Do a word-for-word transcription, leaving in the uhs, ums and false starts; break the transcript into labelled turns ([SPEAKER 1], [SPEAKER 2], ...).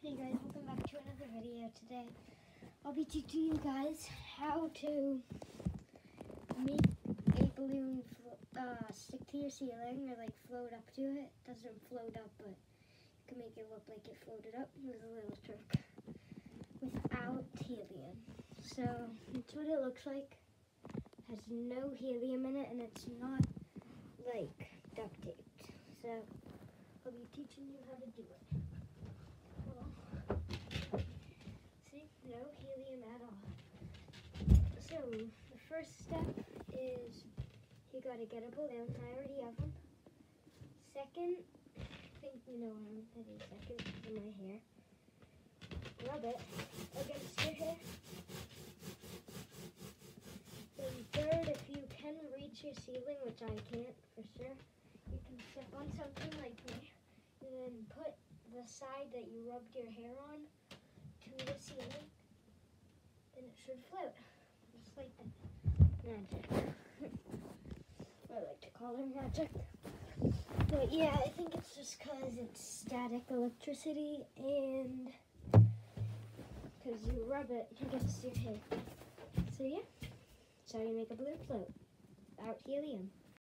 [SPEAKER 1] Hey guys, welcome back to another video. Today I'll be teaching you guys how to make a balloon uh, stick to your ceiling or like float up to it. It doesn't float up, but you can make it look like it floated up with a little trick without helium. So that's what it looks like. It has no helium in it and it's not like duct taped. So I'll be teaching you how to do it. See, no helium at all. So the first step is you gotta get a balloon. I already have one. Second, I think you know what I'm gonna do second for my hair. Rub it against your hair. Then third, if you can reach your ceiling, which I can't for sure, you can step on something like me and then put the side that you rubbed your hair on to the ceiling, then it should float, just like that. Magic. I like to call it magic. But yeah, I think it's just because it's static electricity and because you rub it against your hair. So yeah, that's how you make a balloon float without helium.